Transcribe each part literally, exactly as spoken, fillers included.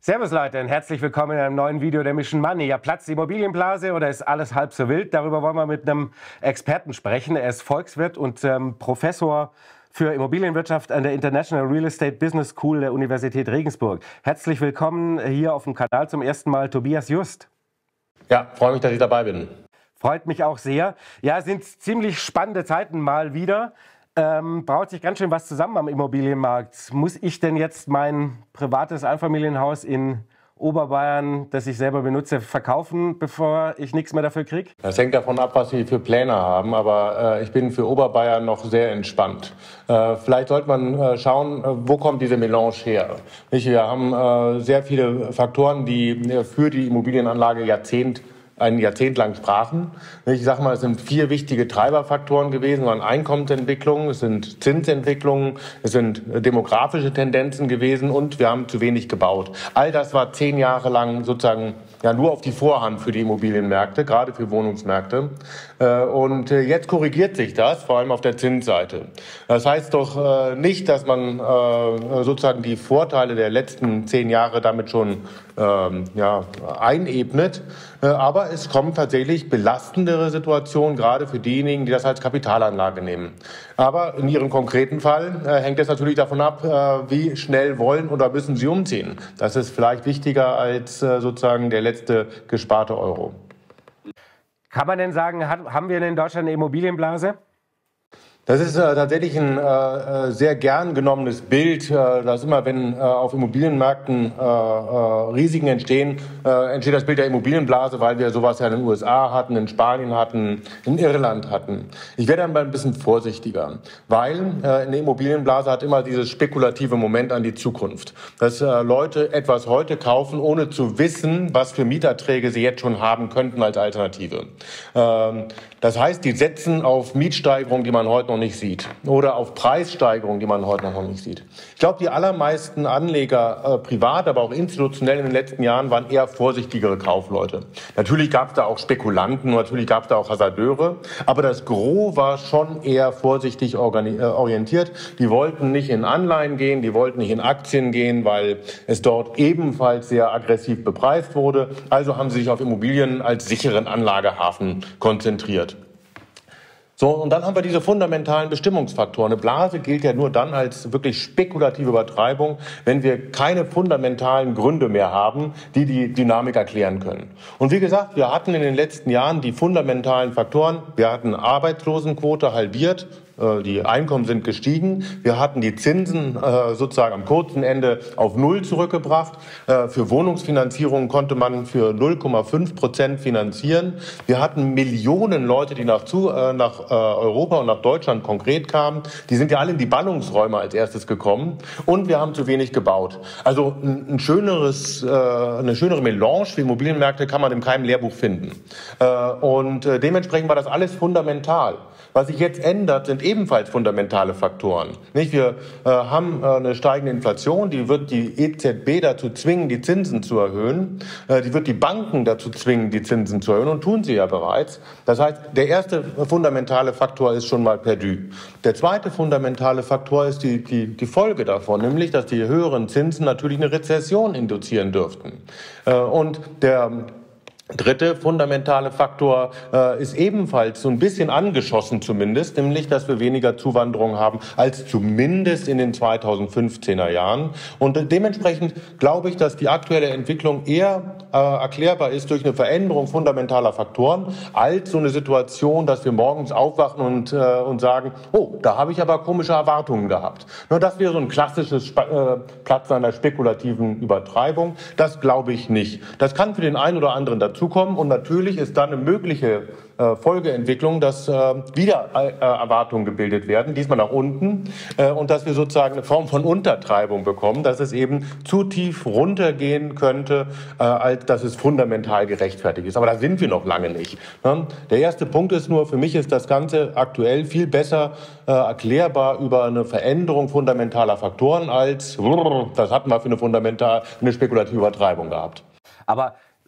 Servus Leute und herzlich willkommen in einem neuen Video der Mission Money. Ja, platzt die Immobilienblase oder ist alles halb so wild? Darüber wollen wir mit einem Experten sprechen. Er ist Volkswirt und ähm, Professor für Immobilienwirtschaft an der International Real Estate Business School der Universität Regensburg. Herzlich willkommen hier auf dem Kanal zum ersten Mal, Tobias Just. Ja, freue mich, dass ich dabei bin. Freut mich auch sehr. Ja, es sind ziemlich spannende Zeiten mal wieder. Ähm, braut sich ganz schön was zusammen am Immobilienmarkt. Muss ich denn jetzt mein privates Einfamilienhaus in Oberbayern, das ich selber benutze, verkaufen, bevor ich nichts mehr dafür kriege? Das hängt davon ab, was Sie für Pläne haben, aber äh, ich bin für Oberbayern noch sehr entspannt. Äh, vielleicht sollte man äh, schauen, äh, wo kommt diese Melange her? Nicht? Wir haben äh, sehr viele Faktoren, die äh, für die Immobilienanlage Jahrzehnt ein Jahrzehnt lang sprachen. Ich sage mal, es sind vier wichtige Treiberfaktoren gewesen. Es waren Einkommensentwicklungen, es sind Zinsentwicklungen, es sind demografische Tendenzen gewesen und wir haben zu wenig gebaut. All das war zehn Jahre lang sozusagen ja nur auf die Vorhand für die Immobilienmärkte, gerade für Wohnungsmärkte. Und jetzt korrigiert sich das, vor allem auf der Zinsseite. Das heißt doch nicht, dass man sozusagen die Vorteile der letzten zehn Jahre damit schon ja, einebnet, aber es kommen tatsächlich belastendere Situationen, gerade für diejenigen, die das als Kapitalanlage nehmen. Aber in Ihrem konkreten Fall äh, hängt es natürlich davon ab, äh, wie schnell wollen oder müssen Sie umziehen. Das ist vielleicht wichtiger als äh, sozusagen der letzte gesparte Euro. Kann man denn sagen, hat, haben wir in Deutschland eine Immobilienblase? Das ist äh, tatsächlich ein äh, sehr gern genommenes Bild, äh, dass immer, wenn äh, auf Immobilienmärkten äh, äh, Risiken entstehen, äh, entsteht das Bild der Immobilienblase, weil wir sowas ja in den U S A hatten, in Spanien hatten, in Irland hatten. Ich werde dann mal ein bisschen vorsichtiger, weil äh, eine Immobilienblase hat immer dieses spekulative Moment an die Zukunft, dass äh, Leute etwas heute kaufen, ohne zu wissen, was für Mieterträge sie jetzt schon haben könnten als Alternative. Ähm, das heißt, die setzen auf Mietsteigerungen, die man heute noch nicht sieht, oder auf Preissteigerungen, die man heute noch nicht sieht. Ich glaube, die allermeisten Anleger, äh, privat, aber auch institutionell in den letzten Jahren, waren eher vorsichtigere Kaufleute. Natürlich gab es da auch Spekulanten, natürlich gab es da auch Hasardeure, aber das Gros war schon eher vorsichtig orientiert. Die wollten nicht in Anleihen gehen, die wollten nicht in Aktien gehen, weil es dort ebenfalls sehr aggressiv bepreist wurde. Also haben sie sich auf Immobilien als sicheren Anlagehafen konzentriert. So, und dann haben wir diese fundamentalen Bestimmungsfaktoren. Eine Blase gilt ja nur dann als wirklich spekulative Übertreibung, wenn wir keine fundamentalen Gründe mehr haben, die die Dynamik erklären können. Und wie gesagt, wir hatten in den letzten Jahren die fundamentalen Faktoren. Wir hatten Arbeitslosenquote halbiert. Die Einkommen sind gestiegen. Wir hatten die Zinsen äh, sozusagen am kurzen Ende auf Null zurückgebracht. Äh, für Wohnungsfinanzierung konnte man für null Komma fünf Prozent finanzieren. Wir hatten Millionen Leute, die nach, zu, äh, nach äh, Europa und nach Deutschland konkret kamen. Die sind ja alle in die Ballungsräume als erstes gekommen. Und wir haben zu wenig gebaut. Also ein, ein schöneres, äh, eine schönere Melange für Immobilienmärkte kann man in keinem Lehrbuch finden. Äh, und äh, dementsprechend war das alles fundamental. Was sich jetzt ändert, sind ebenfalls fundamentale Faktoren. Nicht? Wir äh, haben äh, eine steigende Inflation, die wird die E Z B dazu zwingen, die Zinsen zu erhöhen. Äh, die wird die Banken dazu zwingen, die Zinsen zu erhöhen und tun sie ja bereits. Das heißt, der erste fundamentale Faktor ist schon mal perdu. Der zweite fundamentale Faktor ist die, die, die Folge davon, nämlich, dass die höheren Zinsen natürlich eine Rezession induzieren dürften. Äh, und der dritte fundamentale Faktor äh, ist ebenfalls so ein bisschen angeschossen zumindest, nämlich, dass wir weniger Zuwanderung haben als zumindest in den zweitausendfünfzehner Jahren. Und äh, dementsprechend glaube ich, dass die aktuelle Entwicklung eher äh, erklärbar ist durch eine Veränderung fundamentaler Faktoren, als so eine Situation, dass wir morgens aufwachen und, äh, und sagen, oh, da habe ich aber komische Erwartungen gehabt. Nur das wäre so ein klassisches Sp äh, Platz einer spekulativen Übertreibung. Das glaube ich nicht. Das kann für den einen oder anderen dazu zukommen und natürlich ist dann eine mögliche äh, Folgeentwicklung, dass äh, wieder äh, Erwartungen gebildet werden, diesmal nach unten äh, und dass wir sozusagen eine Form von Untertreibung bekommen, dass es eben zu tief runtergehen könnte, äh, als dass es fundamental gerechtfertigt ist. Aber da sind wir noch lange nicht. Ne? Der erste Punkt ist nur, für mich ist das Ganze aktuell viel besser äh, erklärbar über eine Veränderung fundamentaler Faktoren als, das hatten wir für eine fundamental, eine spekulative Übertreibung gehabt. Aber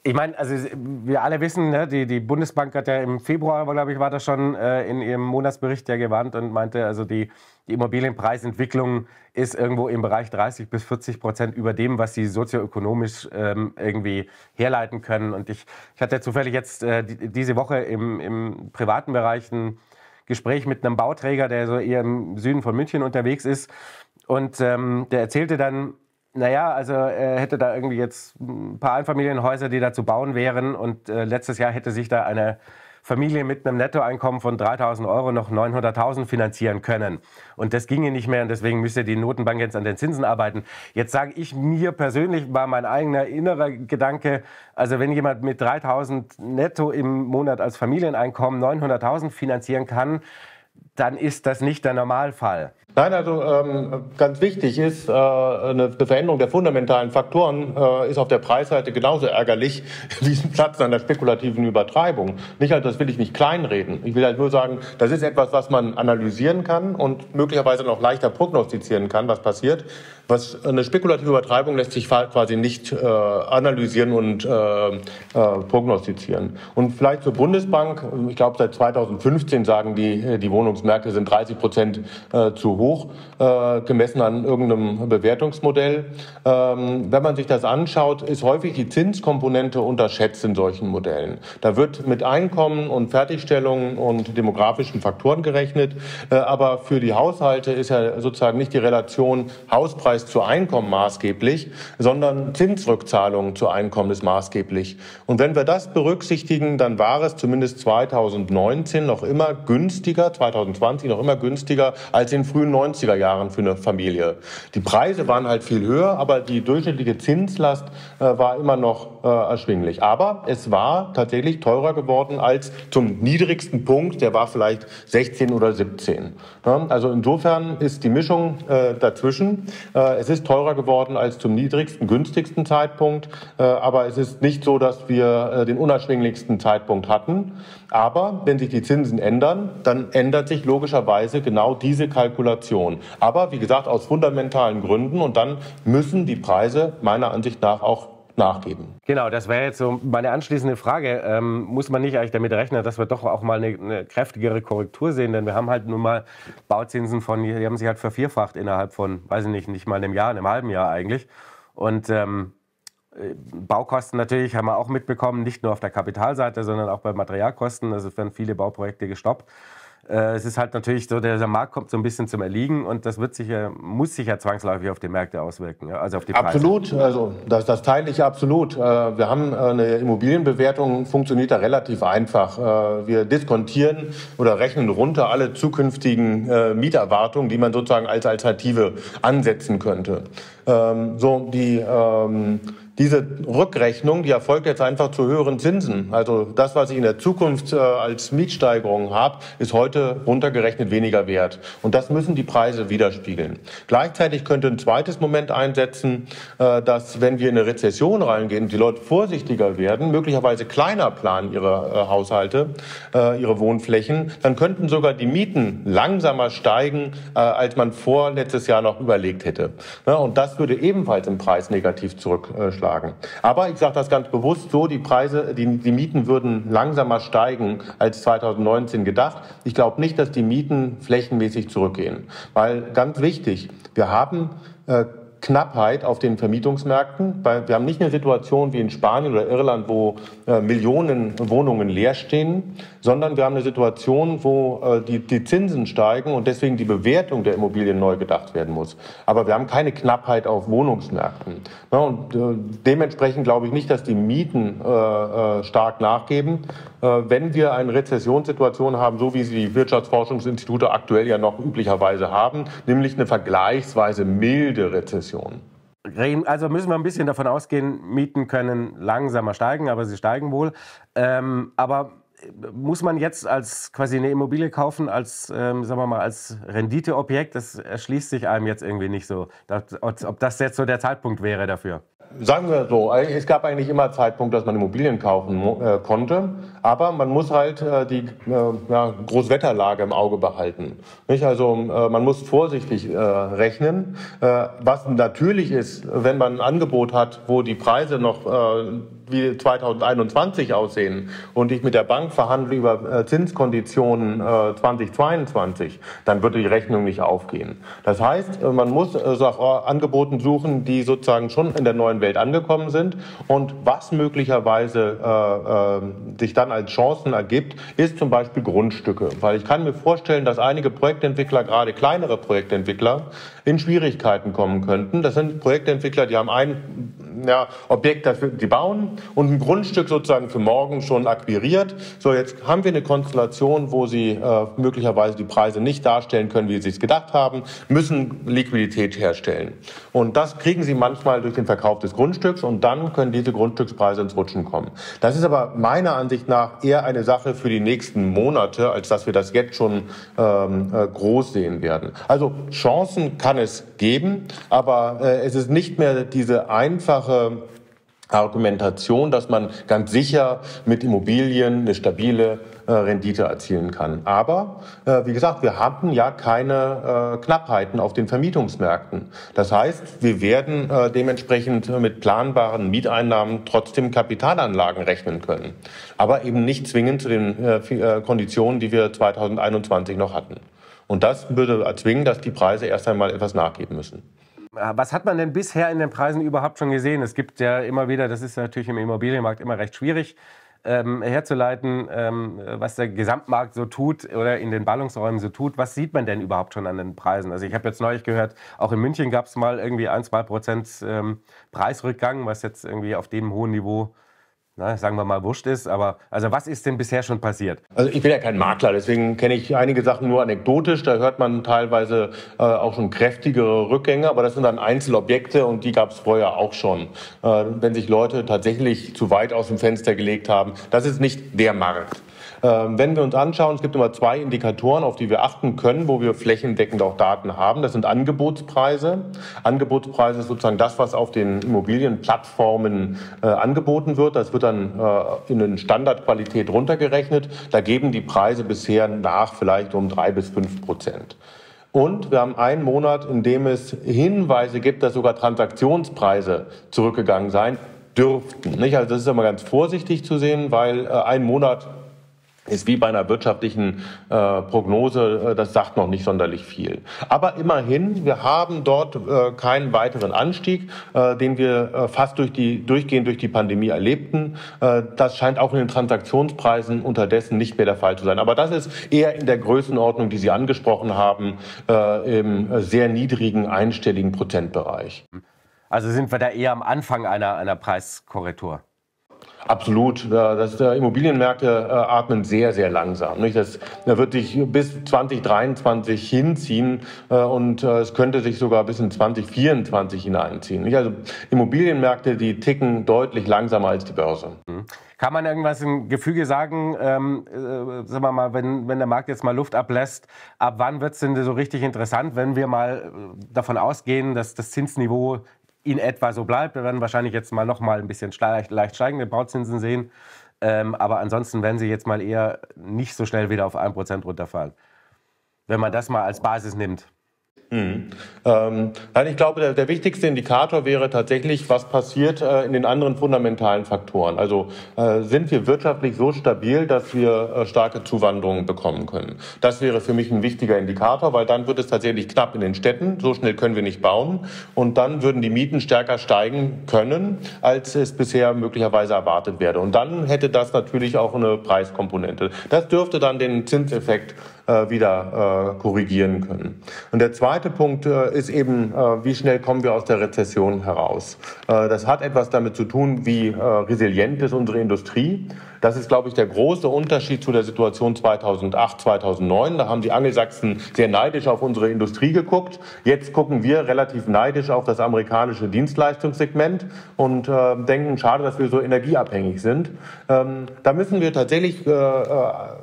Ich meine, also wir alle wissen, ne, die, die Bundesbank hat ja im Februar, glaube ich, war das schon äh, in ihrem Monatsbericht ja gewarnt und meinte, also die, die Immobilienpreisentwicklung ist irgendwo im Bereich dreißig bis vierzig Prozent über dem, was sie sozioökonomisch ähm, irgendwie herleiten können. Und ich, ich hatte zufällig jetzt äh, die, diese Woche im, im privaten Bereich ein Gespräch mit einem Bauträger, der so eher im Süden von München unterwegs ist. Und ähm, der erzählte dann, naja, also er hätte da irgendwie jetzt ein paar Einfamilienhäuser, die da zu bauen wären. Und äh, letztes Jahr hätte sich da eine Familie mit einem Nettoeinkommen von dreitausend Euro noch neunhunderttausend finanzieren können. Und das ginge nicht mehr und deswegen müsste die Notenbank jetzt an den Zinsen arbeiten. Jetzt sage ich mir persönlich, war mein eigener innerer Gedanke, also wenn jemand mit dreitausend netto im Monat als Familieneinkommen neunhunderttausend finanzieren kann, dann ist das nicht der Normalfall. Nein, also ähm, ganz wichtig ist, äh, eine Veränderung der fundamentalen Faktoren äh, ist auf der Preisseite genauso ärgerlich wie ein Platz an der spekulativen Übertreibung. Nicht halt, das will ich nicht kleinreden. Ich will halt nur sagen, das ist etwas, was man analysieren kann und möglicherweise noch leichter prognostizieren kann, was passiert. Was eine spekulative Übertreibung lässt sich quasi nicht äh, analysieren und äh, äh, prognostizieren. Und vielleicht zur Bundesbank. Ich glaube, seit zweitausendfünfzehn sagen die, die Wohnungsmärkte sind dreißig Prozent äh, zu hoch, äh, gemessen an irgendeinem Bewertungsmodell. Ähm, wenn man sich das anschaut, ist häufig die Zinskomponente unterschätzt in solchen Modellen. Da wird mit Einkommen und Fertigstellungen und demografischen Faktoren gerechnet. Äh, aber für die Haushalte ist ja sozusagen nicht die Relation Hauspreis zu Einkommen maßgeblich, sondern Zinsrückzahlungen zu Einkommen ist maßgeblich. Und wenn wir das berücksichtigen, dann war es zumindest zweitausendneunzehn noch immer günstiger, zweitausendzwanzig noch immer günstiger als in frühen neunziger Jahren für eine Familie. Die Preise waren halt viel höher, aber die durchschnittliche Zinslast äh, war immer noch äh, erschwinglich. Aber es war tatsächlich teurer geworden als zum niedrigsten Punkt, der war vielleicht sechzehn oder siebzehn. Ja, also insofern ist die Mischung äh, dazwischen. Äh, es ist teurer geworden als zum niedrigsten, günstigsten Zeitpunkt, äh, aber es ist nicht so, dass wir äh, den unerschwinglichsten Zeitpunkt hatten. Aber wenn sich die Zinsen ändern, dann ändert sich logischerweise genau diese Kalkulation. Aber wie gesagt, aus fundamentalen Gründen und dann müssen die Preise meiner Ansicht nach auch nachgeben. Genau, das wäre jetzt so meine anschließende Frage. Ähm, muss man nicht eigentlich damit rechnen, dass wir doch auch mal eine, eine kräftigere Korrektur sehen? Denn wir haben halt nun mal Bauzinsen von, die haben sich halt vervierfacht innerhalb von, weiß ich nicht, nicht mal einem Jahr, einem halben Jahr eigentlich. Und ähm, Baukosten natürlich haben wir auch mitbekommen, nicht nur auf der Kapitalseite, sondern auch bei Materialkosten. Also es werden viele Bauprojekte gestoppt. Es ist halt natürlich so, der Markt kommt so ein bisschen zum Erliegen und das wird sich ja, muss sich ja zwangsläufig auf die Märkte auswirken, ja, also auf die Preise. Absolut, also das, das teile ich absolut. Wir haben eine Immobilienbewertung, funktioniert da relativ einfach. Wir diskontieren oder rechnen runter alle zukünftigen Mieterwartungen, die man sozusagen als Alternative ansetzen könnte. So, die Diese Rückrechnung, die erfolgt jetzt einfach zu höheren Zinsen. Also das, was ich in der Zukunft äh, als Mietsteigerung habe, ist heute runtergerechnet weniger wert. Und das müssen die Preise widerspiegeln. Gleichzeitig könnte ein zweites Moment einsetzen, äh, dass wenn wir in eine Rezession reingehen und die Leute vorsichtiger werden, möglicherweise kleiner planen ihre äh, Haushalte, äh, ihre Wohnflächen, dann könnten sogar die Mieten langsamer steigen, äh, als man vor letztes Jahr noch überlegt hätte. Ja, und das würde ebenfalls im Preis negativ zurückschlagen. Aber ich sage das ganz bewusst so, die Preise, die, die Mieten würden langsamer steigen als zweitausendneunzehn gedacht. Ich glaube nicht, dass die Mieten flächenmäßig zurückgehen. Weil, ganz wichtig, wir haben äh, Knappheit auf den Vermietungsmärkten. Wir haben nicht eine Situation wie in Spanien oder Irland, wo äh, Millionen Wohnungen leer stehen, sondern wir haben eine Situation, wo äh, die, die Zinsen steigen und deswegen die Bewertung der Immobilien neu gedacht werden muss. Aber wir haben keine Knappheit auf Wohnungsmärkten. Ja, und äh, dementsprechend glaube ich nicht, dass die Mieten äh, äh, stark nachgeben. Äh, wenn wir eine Rezessionssituation haben, so wie sie die Wirtschaftsforschungsinstitute aktuell ja noch üblicherweise haben, nämlich eine vergleichsweise milde Rezession. Also müssen wir ein bisschen davon ausgehen, Mieten können langsamer steigen, aber sie steigen wohl. Ähm, aber muss man jetzt als quasi eine Immobilie kaufen, als, ähm, sagen wir mal, als Renditeobjekt? Das erschließt sich einem jetzt irgendwie nicht so, ob das jetzt so der Zeitpunkt wäre dafür. Sagen wir so, es gab eigentlich immer Zeitpunkt, dass man Immobilien kaufen äh, konnte, aber man muss halt äh, die äh, ja, Großwetterlage im Auge behalten. Nicht? Also äh, man muss vorsichtig äh, rechnen, äh, was natürlich ist, wenn man ein Angebot hat, wo die Preise noch äh, wie zweitausendeinundzwanzig aussehen und ich mit der Bank verhandle über Zinskonditionen zweitausendzweiundzwanzig, dann wird die Rechnung nicht aufgehen. Das heißt, man muss nach Angeboten suchen, die sozusagen schon in der neuen Welt angekommen sind, und was möglicherweise äh, äh, sich dann als Chancen ergibt, ist zum Beispiel Grundstücke. Weil ich kann mir vorstellen, dass einige Projektentwickler, gerade kleinere Projektentwickler, in Schwierigkeiten kommen könnten. Das sind Projektentwickler, die haben ein ja, Objekt, das die bauen, und ein Grundstück sozusagen für morgen schon akquiriert. So, jetzt haben wir eine Konstellation, wo sie äh, möglicherweise die Preise nicht darstellen können, wie sie es gedacht haben, müssen Liquidität herstellen. Und das kriegen sie manchmal durch den Verkauf des Grundstücks, und dann können diese Grundstückspreise ins Rutschen kommen. Das ist aber meiner Ansicht nach eher eine Sache für die nächsten Monate, als dass wir das jetzt schon ähm, äh, groß sehen werden. Also Chancen kann es geben, aber äh, es ist nicht mehr diese einfache Argumentation, dass man ganz sicher mit Immobilien eine stabile äh, Rendite erzielen kann. Aber, äh, wie gesagt, wir hatten ja keine äh, Knappheiten auf den Vermietungsmärkten. Das heißt, wir werden äh, dementsprechend mit planbaren Mieteinnahmen trotzdem Kapitalanlagen rechnen können. Aber eben nicht zwingend zu den äh, Konditionen, die wir zweitausendeinundzwanzig noch hatten. Und das würde erzwingen, dass die Preise erst einmal etwas nachgeben müssen. Was hat man denn bisher in den Preisen überhaupt schon gesehen? Es gibt ja immer wieder, das ist natürlich im Immobilienmarkt immer recht schwierig ähm, herzuleiten, ähm, was der Gesamtmarkt so tut oder in den Ballungsräumen so tut. Was sieht man denn überhaupt schon an den Preisen? Also ich habe jetzt neulich gehört, auch in München gab es mal irgendwie ein, zwei Prozent ähm, Preisrückgang, was jetzt irgendwie auf dem hohen Niveau, na, sagen wir mal, wurscht ist. Aber also was ist denn bisher schon passiert? Also ich bin ja kein Makler, deswegen kenne ich einige Sachen nur anekdotisch. Da hört man teilweise äh, auch schon kräftigere Rückgänge, aber das sind dann Einzelobjekte, und die gab es vorher auch schon. Äh, wenn sich Leute tatsächlich zu weit aus dem Fenster gelegt haben, das ist nicht der Markt. Wenn wir uns anschauen, es gibt immer zwei Indikatoren, auf die wir achten können, wo wir flächendeckend auch Daten haben. Das sind Angebotspreise. Angebotspreise ist sozusagen das, was auf den Immobilienplattformen äh, angeboten wird. Das wird dann äh, in eine Standardqualität runtergerechnet. Da geben die Preise bisher nach vielleicht um drei bis fünf Prozent. Und wir haben einen Monat, in dem es Hinweise gibt, dass sogar Transaktionspreise zurückgegangen sein dürften. Nicht? Also das ist immer ganz vorsichtig zu sehen, weil äh, ein Monat ist wie bei einer wirtschaftlichen äh, Prognose, äh, das sagt noch nicht sonderlich viel. Aber immerhin, wir haben dort äh, keinen weiteren Anstieg, äh, den wir äh, fast durch die, durchgehend durch die Pandemie erlebten. Äh, das scheint auch in den Transaktionspreisen unterdessen nicht mehr der Fall zu sein. Aber das ist eher in der Größenordnung, die Sie angesprochen haben, äh, im sehr niedrigen einstelligen Prozentbereich. Also sind wir da eher am Anfang einer, einer Preiskorrektur? Absolut. Das, äh, Immobilienmärkte äh, atmen sehr, sehr langsam. Nicht? Das, das wird sich bis zwanzig dreiundzwanzig hinziehen äh, und äh, es könnte sich sogar bis in zwanzig vierundzwanzig hineinziehen. Nicht? Also Immobilienmärkte, die ticken deutlich langsamer als die Börse. Mhm. Kann man irgendwas im Gefüge sagen, ähm, äh, sagen wir mal, wenn, wenn der Markt jetzt mal Luft ablässt, ab wann wird es denn so richtig interessant, wenn wir mal davon ausgehen, dass das Zinsniveau in etwa so bleibt? Wir werden wahrscheinlich jetzt mal noch mal ein bisschen leicht, leicht steigende Bauzinsen sehen. Ähm, aber ansonsten werden sie jetzt mal eher nicht so schnell wieder auf ein Prozent runterfallen. Wenn man das mal als Basis nimmt. Mhm. Ähm, ich glaube, der, der wichtigste Indikator wäre tatsächlich, was passiert äh, in den anderen fundamentalen Faktoren. Also äh, sind wir wirtschaftlich so stabil, dass wir äh, starke Zuwanderungen bekommen können. Das wäre für mich ein wichtiger Indikator, weil dann wird es tatsächlich knapp in den Städten. So schnell können wir nicht bauen. Und dann würden die Mieten stärker steigen können, als es bisher möglicherweise erwartet werde. Und dann hätte das natürlich auch eine Preiskomponente. Das dürfte dann den Zinseffekt äh, wieder äh, korrigieren können. Und der zweite Der zweite Punkt ist eben, wie schnell kommen wir aus der Rezession heraus. Das hat etwas damit zu tun, wie resilient ist unsere Industrie. Das ist, glaube ich, der große Unterschied zu der Situation zweitausendacht, zweitausendneun. Da haben die Angelsachsen sehr neidisch auf unsere Industrie geguckt. Jetzt gucken wir relativ neidisch auf das amerikanische Dienstleistungssegment und denken, schade, dass wir so energieabhängig sind. Da müssen wir tatsächlich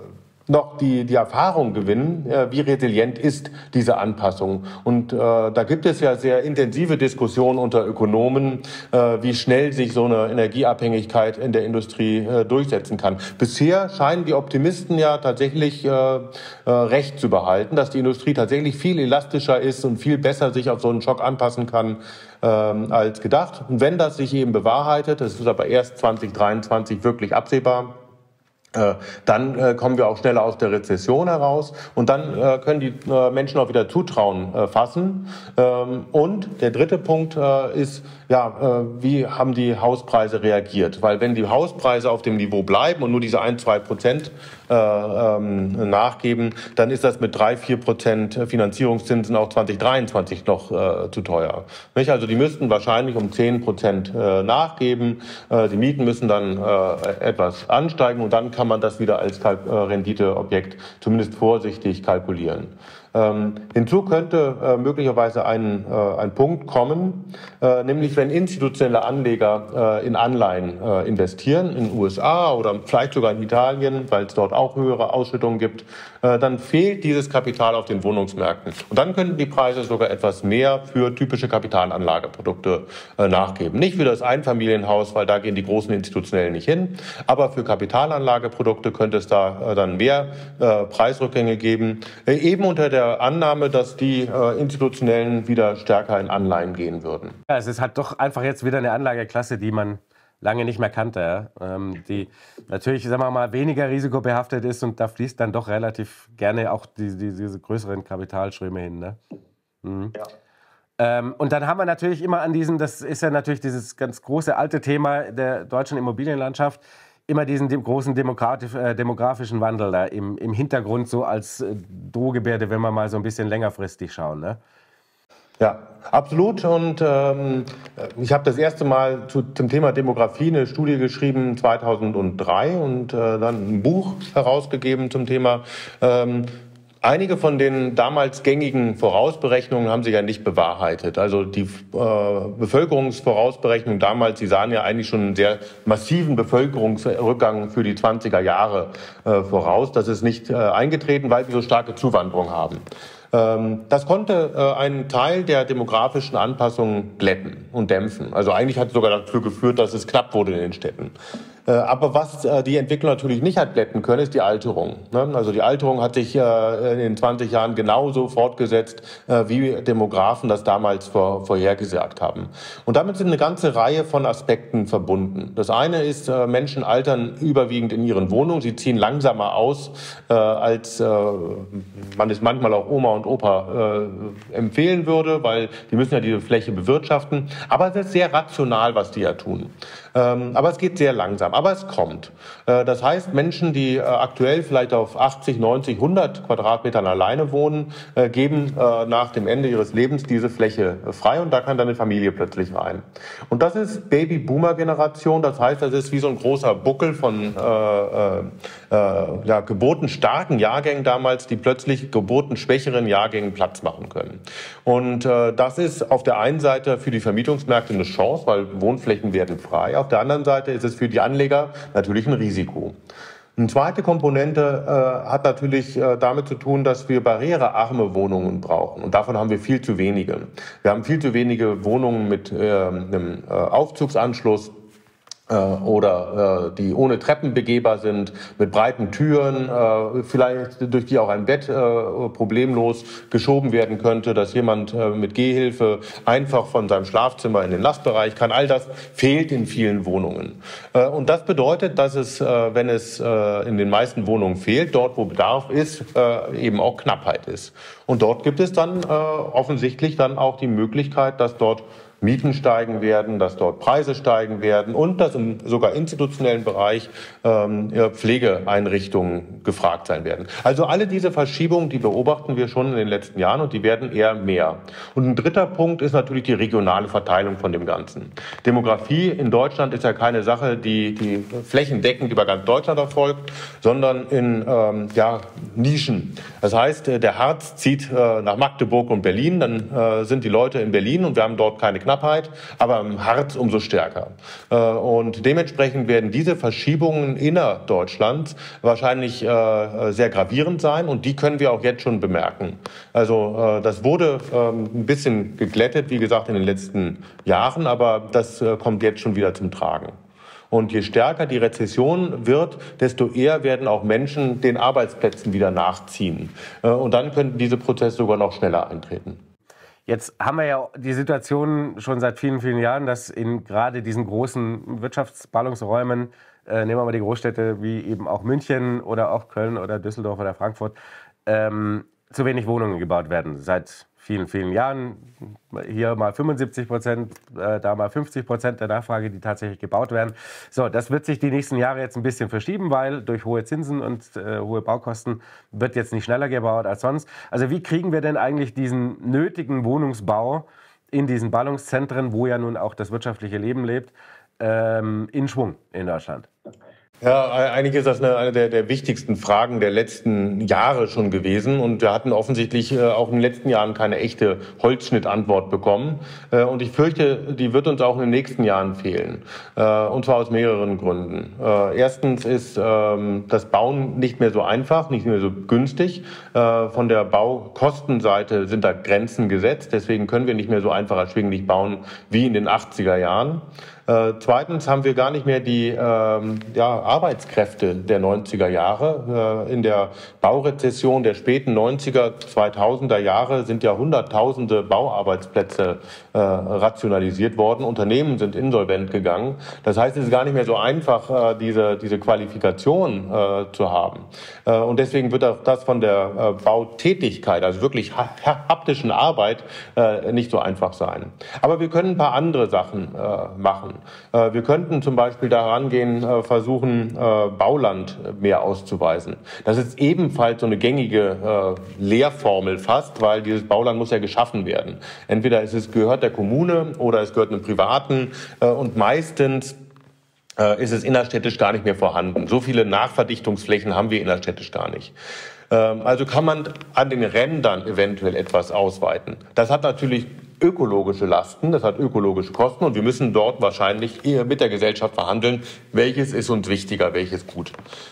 noch die, die Erfahrung gewinnen, äh, wie resilient ist diese Anpassung. Und äh, da gibt es ja sehr intensive Diskussionen unter Ökonomen, äh, wie schnell sich so eine Energieabhängigkeit in der Industrie äh, durchsetzen kann. Bisher scheinen die Optimisten ja tatsächlich äh, äh, recht zu behalten, dass die Industrie tatsächlich viel elastischer ist und viel besser sich auf so einen Schock anpassen kann äh, als gedacht. Und wenn das sich eben bewahrheitet, das ist aber erst zwanzig dreiundzwanzig wirklich absehbar, dann äh, kommen wir auch schneller aus der Rezession heraus und dann äh, können die äh, Menschen auch wieder Zutrauen äh, fassen. Ähm, und der dritte Punkt äh, ist, ja, äh, wie haben die Hauspreise reagiert? Weil wenn die Hauspreise auf dem Niveau bleiben und nur diese ein, zwei Prozent äh, ähm, nachgeben, dann ist das mit drei, vier Prozent Finanzierungszinsen auch zwanzig dreiundzwanzig noch äh, zu teuer. Nicht? Also die müssten wahrscheinlich um zehn Prozent äh, nachgeben. Äh, die Mieten müssen dann äh, etwas ansteigen und dann kann man das wieder als Kalk- äh, Renditeobjekt zumindest vorsichtig kalkulieren. Ähm, hinzu könnte äh, möglicherweise ein, äh, ein Punkt kommen, äh, nämlich wenn institutionelle Anleger äh, in Anleihen äh, investieren, in den U S A oder vielleicht sogar in Italien, weil es dort auch höhere Ausschüttungen gibt, äh, dann fehlt dieses Kapital auf den Wohnungsmärkten. Und dann könnten die Preise sogar etwas mehr für typische Kapitalanlageprodukte äh, nachgeben. Nicht für das Einfamilienhaus, weil da gehen die großen Institutionellen nicht hin, aber für Kapitalanlageprodukte könnte es da äh, dann mehr äh, Preisrückgänge geben, äh, eben unter der Annahme, dass die äh, Institutionellen wieder stärker in Anleihen gehen würden. Ja, es ist halt doch einfach jetzt wieder eine Anlageklasse, die man lange nicht mehr kannte, ja? ähm, die natürlich, sagen wir mal, weniger risikobehaftet ist und da fließt dann doch relativ gerne auch die, die, diese größeren Kapitalströme hin. Ne? Mhm. Ja. Ähm, und dann haben wir natürlich immer an diesen, das ist ja natürlich dieses ganz große alte Thema der deutschen Immobilienlandschaft, immer diesen dem großen äh, demografischen Wandel da im, im Hintergrund so als äh, Drohgebärde, wenn wir mal so ein bisschen längerfristig schauen. Ne? Ja, absolut. Und ähm, ich habe das erste Mal zu, zum Thema Demografie eine Studie geschrieben zweitausenddrei und äh, dann ein Buch herausgegeben zum Thema. Ähm, Einige von den damals gängigen Vorausberechnungen haben sich ja nicht bewahrheitet. Also die äh, Bevölkerungsvorausberechnungen damals, die sahen ja eigentlich schon einen sehr massiven Bevölkerungsrückgang für die zwanziger Jahre äh, voraus. Das ist nicht äh, eingetreten, weil wir so starke Zuwanderung haben. Ähm, das konnte äh, einen Teil der demografischen Anpassung glätten und dämpfen. Also eigentlich hat es sogar dazu geführt, dass es knapp wurde in den Städten. Aber was die Entwicklung natürlich nicht hat glätten können, ist die Alterung. Also die Alterung hat sich in den zwanzig Jahren genauso fortgesetzt, wie Demografen das damals vorhergesagt haben. Und damit sind eine ganze Reihe von Aspekten verbunden. Das eine ist, Menschen altern überwiegend in ihren Wohnungen. Sie ziehen langsamer aus, als man es manchmal auch Oma und Opa empfehlen würde, weil die müssen ja diese Fläche bewirtschaften. Aber es ist sehr rational, was die ja tun. Aber es geht sehr langsam. Aber es kommt. Das heißt, Menschen, die aktuell vielleicht auf achtzig, neunzig, hundert Quadratmetern alleine wohnen, geben nach dem Ende ihres Lebens diese Fläche frei und da kann dann eine Familie plötzlich rein. Und das ist Baby-Boomer-Generation. Das heißt, das ist wie so ein großer Buckel von äh, äh, ja, geburtenstarken Jahrgängen damals, die plötzlich geburtenschwächeren Jahrgängen Platz machen können. Und äh, das ist auf der einen Seite für die Vermietungsmärkte eine Chance, weil Wohnflächen werden frei. Auf der anderen Seite ist es für die Anleger natürlich ein Risiko. Eine zweite Komponente äh, hat natürlich äh, damit zu tun, dass wir barrierearme Wohnungen brauchen. Und davon haben wir viel zu wenige. Wir haben viel zu wenige Wohnungen mit äh, einem äh, Aufzugsanschluss oder äh, die ohne Treppen begehbar sind, mit breiten Türen, äh, vielleicht durch die auch ein Bett äh, problemlos geschoben werden könnte, dass jemand äh, mit Gehhilfe einfach von seinem Schlafzimmer in den Nassbereich kann. All das fehlt in vielen Wohnungen. Äh, und das bedeutet, dass es, äh, wenn es äh, in den meisten Wohnungen fehlt, dort wo Bedarf ist, äh, eben auch Knappheit ist. Und dort gibt es dann äh, offensichtlich dann auch die Möglichkeit, dass dort Mieten steigen werden, dass dort Preise steigen werden und dass im sogar institutionellen Bereich ähm, Pflegeeinrichtungen gefragt sein werden. Also alle diese Verschiebungen, die beobachten wir schon in den letzten Jahren und die werden eher mehr. Und ein dritter Punkt ist natürlich die regionale Verteilung von dem Ganzen. Demografie in Deutschland ist ja keine Sache, die, die flächendeckend über ganz Deutschland erfolgt, sondern in ähm, ja, Nischen. Das heißt, der Harz zieht äh, nach Magdeburg und Berlin, dann äh, sind die Leute in Berlin und wir haben dort keine Knappheit. Knappheit, aber im Harz umso stärker. Und dementsprechend werden diese Verschiebungen innerdeutschlands wahrscheinlich sehr gravierend sein und die können wir auch jetzt schon bemerken. Also das wurde ein bisschen geglättet, wie gesagt, in den letzten Jahren, aber das kommt jetzt schon wieder zum Tragen. Und je stärker die Rezession wird, desto eher werden auch Menschen den Arbeitsplätzen wieder nachziehen. Und dann könnten diese Prozesse sogar noch schneller eintreten. Jetzt haben wir ja die Situation schon seit vielen, vielen Jahren, dass in gerade diesen großen Wirtschaftsballungsräumen, äh, nehmen wir mal die Großstädte wie eben auch München oder auch Köln oder Düsseldorf oder Frankfurt, ähm, zu wenig Wohnungen gebaut werden. Seit vielen, vielen Jahren. Hier mal fünfundsiebzig Prozent, äh, da mal fünfzig Prozent der Nachfrage, die tatsächlich gebaut werden. So, das wird sich die nächsten Jahre jetzt ein bisschen verschieben, weil durch hohe Zinsen und äh, hohe Baukosten wird jetzt nicht schneller gebaut als sonst. Also wie kriegen wir denn eigentlich diesen nötigen Wohnungsbau in diesen Ballungszentren, wo ja nun auch das wirtschaftliche Leben lebt, ähm, in Schwung in Deutschland? Ja, eigentlich ist das eine, eine der, der wichtigsten Fragen der letzten Jahre schon gewesen. Und wir hatten offensichtlich äh, auch in den letzten Jahren keine echte Holzschnittantwort bekommen. Äh, und ich fürchte, die wird uns auch in den nächsten Jahren fehlen. Äh, und zwar aus mehreren Gründen. Äh, erstens ist ähm, das Bauen nicht mehr so einfach, nicht mehr so günstig. Äh, von der Baukostenseite sind da Grenzen gesetzt. Deswegen können wir nicht mehr so einfach erschwinglich bauen wie in den achtziger Jahren. Äh, zweitens haben wir gar nicht mehr die ähm, ja, Arbeitskräfte der neunziger Jahre. Äh, in der Baurezession der späten neunziger, zweitausender Jahre sind ja hunderttausende Bauarbeitsplätze äh, rationalisiert worden. Unternehmen sind insolvent gegangen. Das heißt, es ist gar nicht mehr so einfach, äh, diese, diese Qualifikation äh, zu haben. Äh, und deswegen wird auch das von der äh, Bautätigkeit, also wirklich ha haptischen Arbeit, äh, nicht so einfach sein. Aber wir können ein paar andere Sachen äh, machen. Wir könnten zum Beispiel daran gehen, versuchen, Bauland mehr auszuweisen. Das ist ebenfalls so eine gängige Lehrformel fast, weil dieses Bauland muss ja geschaffen werden. Entweder ist es gehört der Kommune oder es gehört einem Privaten und meistens ist es innerstädtisch gar nicht mehr vorhanden. So viele Nachverdichtungsflächen haben wir innerstädtisch gar nicht. Also kann man an den Rändern eventuell etwas ausweiten. Das hat natürlich ökologische Lasten, das hat ökologische Kosten und wir müssen dort wahrscheinlich eher mit der Gesellschaft verhandeln, welches ist uns wichtiger, welches gut.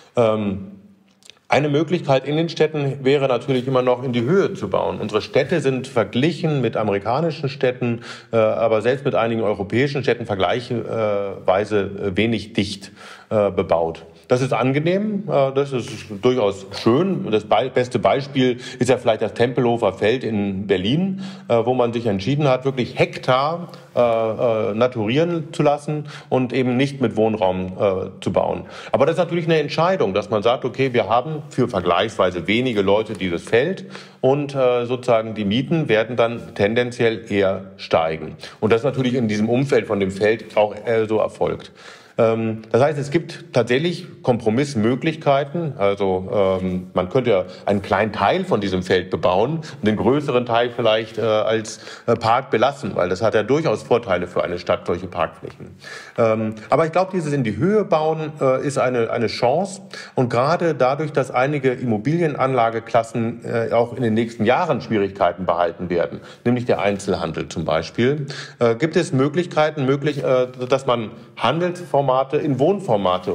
Ähm, Eine Möglichkeit in den Städten wäre natürlich immer noch in die Höhe zu bauen. Unsere Städte sind verglichen mit amerikanischen Städten, äh, aber selbst mit einigen europäischen Städten vergleichsweise wenig dicht äh, bebaut. Das ist angenehm, das ist durchaus schön. Das beste Beispiel ist ja vielleicht das Tempelhofer Feld in Berlin, wo man sich entschieden hat, wirklich Hektar äh, naturieren zu lassen und eben nicht mit Wohnraum äh, zu bauen. Aber das ist natürlich eine Entscheidung, dass man sagt, okay, wir haben für vergleichsweise wenige Leute dieses Feld und äh, sozusagen die Mieten werden dann tendenziell eher steigen. Und das ist natürlich in diesem Umfeld von dem Feld auch äh, so erfolgt. Das heißt, es gibt tatsächlich Kompromissmöglichkeiten. Also ähm, man könnte ja einen kleinen Teil von diesem Feld bebauen und den größeren Teil vielleicht äh, als äh, Park belassen, weil das hat ja durchaus Vorteile für eine Stadt, solche Parkflächen. Ähm, aber ich glaube, dieses in die Höhe bauen äh, ist eine, eine Chance. Und gerade dadurch, dass einige Immobilienanlageklassen äh, auch in den nächsten Jahren Schwierigkeiten behalten werden, nämlich der Einzelhandel zum Beispiel, äh, gibt es Möglichkeiten, möglich, äh, dass man Handelsformen in Wohnformate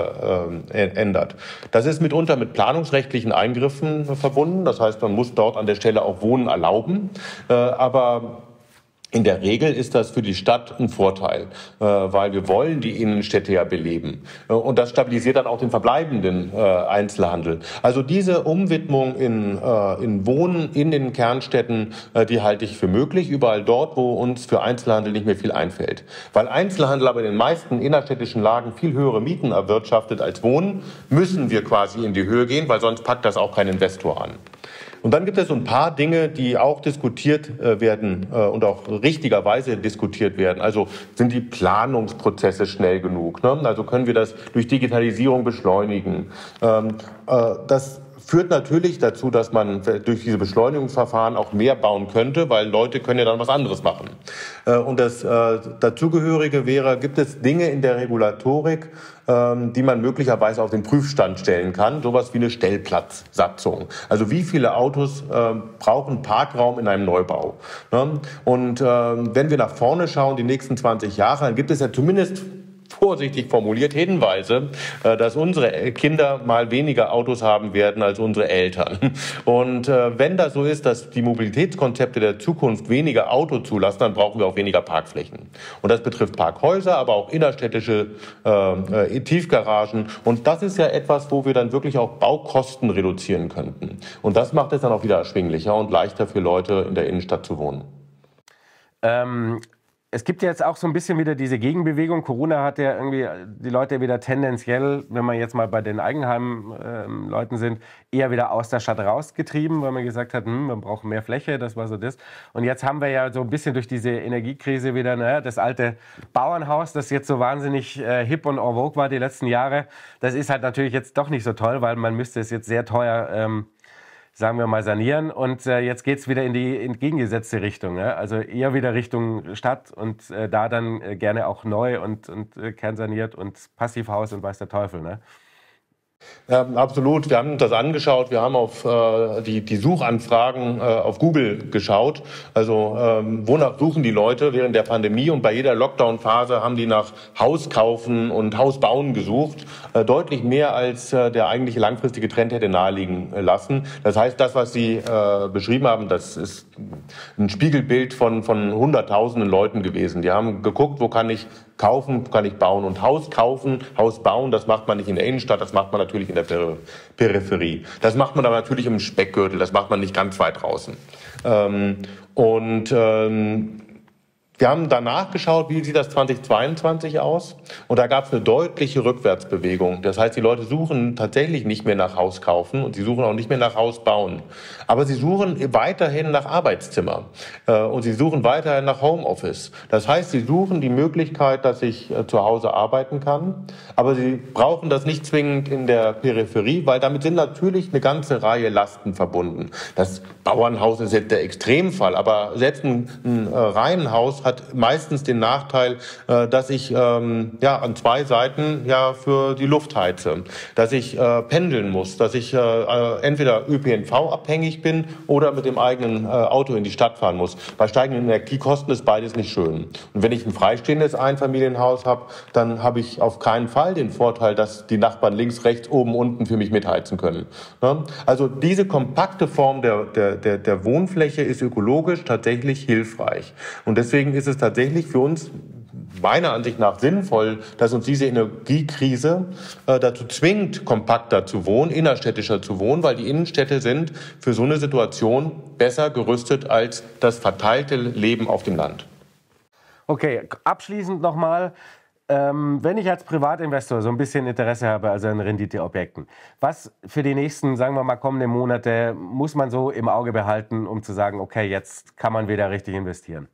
umändert. Äh, das ist mitunter mit planungsrechtlichen Eingriffen verbunden. Das heißt, man muss dort an der Stelle auch Wohnen erlauben. Äh, aber in der Regel ist das für die Stadt ein Vorteil, äh, weil wir wollen die Innenstädte ja beleben. Äh, und das stabilisiert dann auch den verbleibenden äh, Einzelhandel. Also diese Umwidmung in, äh, in Wohnen in den Kernstädten, äh, die halte ich für möglich, überall dort, wo uns für Einzelhandel nicht mehr viel einfällt. Weil Einzelhandel aber in den meisten innerstädtischen Lagen viel höhere Mieten erwirtschaftet als Wohnen, müssen wir quasi in die Höhe gehen, weil sonst packt das auch kein Investor an. Und dann gibt es so ein paar Dinge, die auch diskutiert äh, werden äh, und auch richtigerweise diskutiert werden. Also sind die Planungsprozesse schnell genug? Ne? Also können wir das durch Digitalisierung beschleunigen? Ähm, äh, das führt natürlich dazu, dass man durch diese Beschleunigungsverfahren auch mehr bauen könnte, weil Leute können ja dann was anderes machen. Und das dazugehörige wäre, gibt es Dinge in der Regulatorik, die man möglicherweise auf den Prüfstand stellen kann, sowas wie eine Stellplatzsatzung. Also wie viele Autos äh, brauchen Parkraum in einem Neubau? Ne? Und äh, wenn wir nach vorne schauen, die nächsten zwanzig Jahre, dann gibt es ja zumindest vorsichtig formuliert Hinweise, dass unsere Kinder mal weniger Autos haben werden als unsere Eltern. Und wenn das so ist, dass die Mobilitätskonzepte der Zukunft weniger Auto zulassen, dann brauchen wir auch weniger Parkflächen. Und das betrifft Parkhäuser, aber auch innerstädtische äh, Tiefgaragen. Und das ist ja etwas, wo wir dann wirklich auch Baukosten reduzieren könnten. Und das macht es dann auch wieder erschwinglicher und leichter für Leute in der Innenstadt zu wohnen. Ähm Es gibt ja jetzt auch so ein bisschen wieder diese Gegenbewegung. Corona hat ja irgendwie die Leute wieder tendenziell, wenn man jetzt mal bei den Eigenheim-Leuten äh, sind, eher wieder aus der Stadt rausgetrieben, weil man gesagt hat, hm, man braucht mehr Fläche, das war so das. Und jetzt haben wir ja so ein bisschen durch diese Energiekrise wieder, naja, das alte Bauernhaus, das jetzt so wahnsinnig äh, hip und en vogue war die letzten Jahre. Das ist halt natürlich jetzt doch nicht so toll, weil man müsste es jetzt sehr teuer ähm, sagen wir mal, sanieren. Und äh, jetzt geht es wieder in die entgegengesetzte Richtung. Ja? Also eher wieder Richtung Stadt und äh, da dann äh, gerne auch neu und, und äh, kernsaniert und Passivhaus und weiß der Teufel. Ne? Ja, absolut. Wir haben uns das angeschaut. Wir haben auf äh, die, die Suchanfragen äh, auf Google geschaut. Also ähm, wonach suchen die Leute während der Pandemie? Und bei jeder Lockdown-Phase haben die nach Haus kaufen und Haus bauen gesucht. Äh, deutlich mehr als äh, der eigentliche langfristige Trend hätte naheliegen lassen. Das heißt, das, was Sie äh, beschrieben haben, das ist ein Spiegelbild von, von hunderttausenden Leuten gewesen. Die haben geguckt, wo kann ich kaufen, wo kann ich bauen. Und Haus kaufen, Haus bauen, das macht man nicht in der Innenstadt, das macht man natürlich in der Peripherie. Das macht man aber natürlich im Speckgürtel, das macht man nicht ganz weit draußen. Ähm, und ähm, wir haben danach geschaut, wie sieht das zweitausendzweiundzwanzig aus? Und da gab es eine deutliche Rückwärtsbewegung. Das heißt, die Leute suchen tatsächlich nicht mehr nach Haus kaufen und sie suchen auch nicht mehr nach Haus bauen. Aber sie suchen weiterhin nach Arbeitszimmer äh, und sie suchen weiterhin nach Homeoffice. Das heißt, sie suchen die Möglichkeit, dass ich äh, zu Hause arbeiten kann, aber sie brauchen das nicht zwingend in der Peripherie, weil damit sind natürlich eine ganze Reihe Lasten verbunden. Das Bauernhaus ist jetzt der Extremfall, aber selbst ein, ein äh, Reihenhaus hat meistens den Nachteil, äh, dass ich ähm, ja an zwei Seiten ja für die Luft heize, dass ich äh, pendeln muss, dass ich äh, entweder Ö P N V abhängig bin oder mit dem eigenen äh, Auto in die Stadt fahren muss. Bei steigenden Energiekosten ist beides nicht schön. Und wenn ich ein freistehendes Einfamilienhaus habe, dann habe ich auf keinen Fall den Vorteil, dass die Nachbarn links, rechts, oben, unten für mich mitheizen können. Ne? Also diese kompakte Form der, der, der, der Wohnfläche ist ökologisch tatsächlich hilfreich. Und deswegen ist es tatsächlich für uns meiner Ansicht nach sinnvoll, dass uns diese Energiekrise äh, dazu zwingt, kompakter zu wohnen, innerstädtischer zu wohnen, weil die Innenstädte sind für so eine Situation besser gerüstet als das verteilte Leben auf dem Land. Okay, abschließend nochmal, ähm, wenn ich als Privatinvestor so ein bisschen Interesse habe, also an Renditeobjekten, was für die nächsten, sagen wir mal, kommenden Monate muss man so im Auge behalten, um zu sagen, okay, jetzt kann man wieder richtig investieren?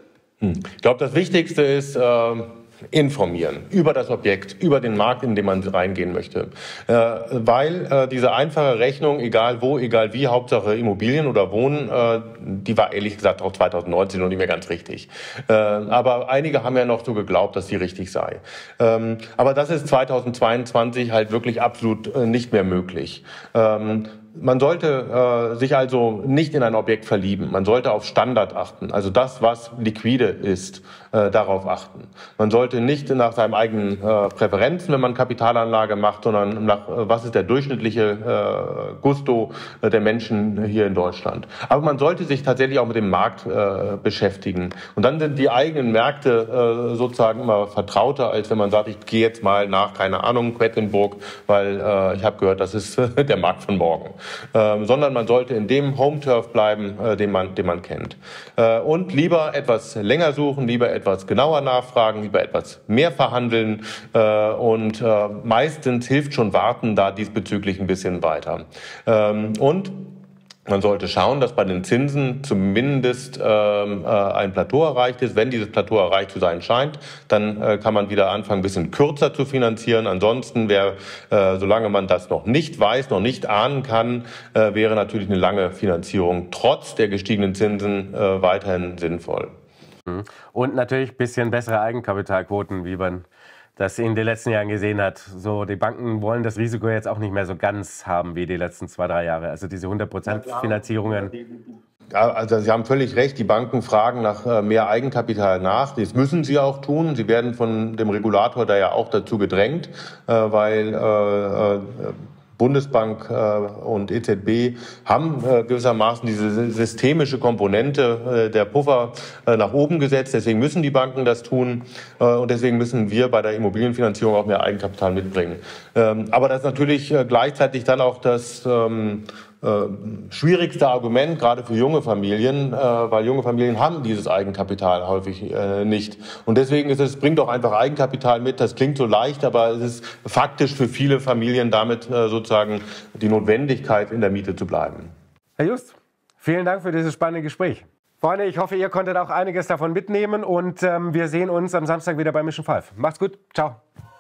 Ich glaube, das Wichtigste ist äh, informieren über das Objekt, über den Markt, in den man reingehen möchte. Äh, weil äh, diese einfache Rechnung, egal wo, egal wie, Hauptsache Immobilien oder Wohnen, äh, die war ehrlich gesagt auch zweitausendneunzehn noch nicht mehr ganz richtig. Äh, aber einige haben ja noch so geglaubt, dass sie richtig sei. Ähm, aber das ist zweitausendzweiundzwanzig halt wirklich absolut äh, nicht mehr möglich. Ähm, Man sollte äh, sich also nicht in ein Objekt verlieben. Man sollte auf Standard achten, also das, was liquide ist, äh, darauf achten. Man sollte nicht nach seinen eigenen äh, Präferenzen, wenn man Kapitalanlage macht, sondern nach, äh, was ist der durchschnittliche äh, Gusto äh, der Menschen hier in Deutschland. Aber man sollte sich tatsächlich auch mit dem Markt äh, beschäftigen. Und dann sind die eigenen Märkte äh, sozusagen immer vertrauter, als wenn man sagt, ich gehe jetzt mal nach, keine Ahnung, Quedlinburg, weil äh, ich habe gehört, das ist äh, der Markt von morgen. Ähm, sondern man sollte in dem Home-Turf bleiben, äh, den man, den man kennt. Äh, und lieber etwas länger suchen, lieber etwas genauer nachfragen, lieber etwas mehr verhandeln äh, und äh, meistens hilft schon Warten da diesbezüglich ein bisschen weiter. Ähm, und Man sollte schauen, dass bei den Zinsen zumindest ähm, äh, ein Plateau erreicht ist. Wenn dieses Plateau erreicht zu sein scheint, dann äh, kann man wieder anfangen, ein bisschen kürzer zu finanzieren. Ansonsten wäre, äh, solange man das noch nicht weiß, noch nicht ahnen kann, äh, wäre natürlich eine lange Finanzierung trotz der gestiegenen Zinsen äh, weiterhin sinnvoll. Und natürlich ein bisschen bessere Eigenkapitalquoten, wie man das in den letzten Jahren gesehen hat. So, die Banken wollen das Risiko jetzt auch nicht mehr so ganz haben wie die letzten zwei, drei Jahre. Also diese hundert Prozent Finanzierungen. Ja, also Sie haben völlig recht, die Banken fragen nach äh, mehr Eigenkapital nach. Das müssen sie auch tun. Sie werden von dem Regulator da ja auch dazu gedrängt, äh, weil äh, äh, Bundesbank äh, und E Z B haben äh, gewissermaßen diese systemische Komponente äh, der Puffer äh, nach oben gesetzt. Deswegen müssen die Banken das tun äh, und deswegen müssen wir bei der Immobilienfinanzierung auch mehr Eigenkapital mitbringen. Ähm, aber das ist natürlich äh, gleichzeitig dann auch das ähm, äh, schwierigste Argument, gerade für junge Familien, äh, weil junge Familien haben dieses Eigenkapital häufig äh, nicht. Und deswegen ist es, bringt doch einfach Eigenkapital mit. Das klingt so leicht, aber es ist faktisch für viele Familien damit äh, sozusagen die Notwendigkeit, in der Miete zu bleiben. Herr Just, vielen Dank für dieses spannende Gespräch. Freunde, ich hoffe, ihr konntet auch einiges davon mitnehmen und ähm, wir sehen uns am Samstag wieder bei Mission fünf. Macht's gut, ciao.